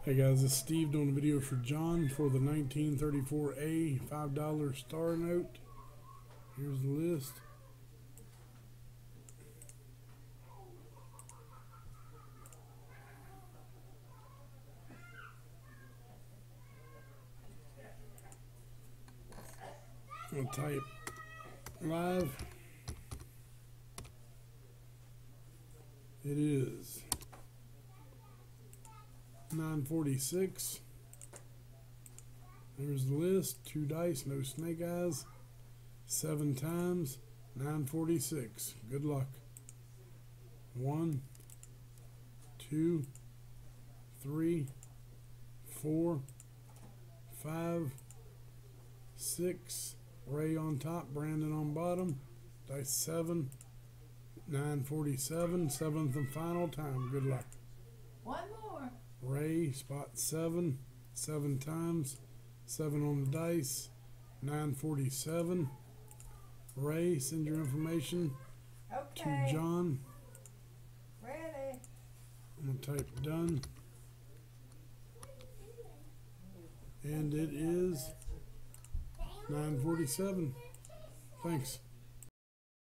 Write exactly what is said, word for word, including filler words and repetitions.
Hey guys, this is Steve doing a video for John for the nineteen thirty-four A five dollar star note. Here's the list. I'll type live. It is nine forty-six. There's the list. Two dice, no snake eyes. Seven times. nine forty-six. Good luck. One, two, three, four, five, six. Ray on top, Brandon on bottom. Dice seven. nine forty-seven. Seventh and final time. Good luck. One more. Ray, spot seven, seven times, seven on the dice, nine forty-seven. Ray, send your information Okay. to John. Ready. I'm going to type done. And it is nine forty-seven. Thanks.